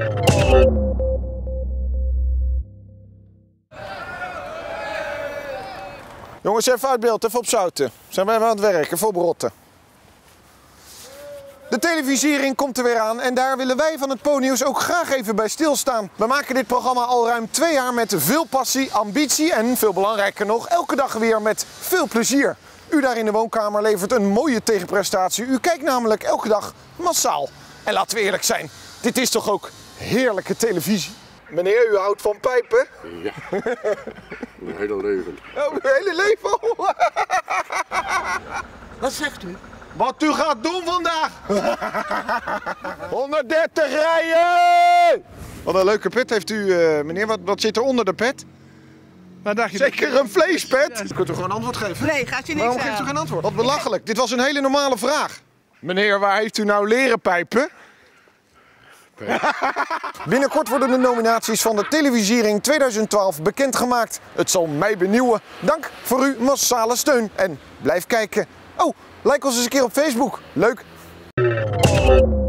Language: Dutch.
Jongens, even uit beeld, even op zouten. Zijn wij aan het werken, voor brotten. De televisiering komt er weer aan en daar willen wij van het Po-nieuws ook graag even bij stilstaan. We maken dit programma al ruim 2 jaar met veel passie, ambitie en, veel belangrijker nog, elke dag weer met veel plezier. U daar in de woonkamer levert een mooie tegenprestatie. U kijkt namelijk elke dag massaal. En laten we eerlijk zijn, dit is toch ook heerlijke televisie? Meneer, u houdt van pijpen? Ja, mijn hele leven. Oh, uw hele leven? Wat zegt u? Wat u gaat doen vandaag? 130 rijden! Wat een leuke pet heeft u, meneer. Wat zit er onder de pet? Waar dacht je? Zeker een vleespet? Kunt u gewoon antwoord geven? Nee, gaat je niks Waarom geeft u geen antwoord? Wat belachelijk. Dit was een hele normale vraag. Meneer, waar heeft u nou leren pijpen? Binnenkort worden de nominaties van de televisiering 2012 bekendgemaakt. Het zal mij benieuwen. Dank voor uw massale steun en blijf kijken. Oh, like ons eens een keer op Facebook. Leuk!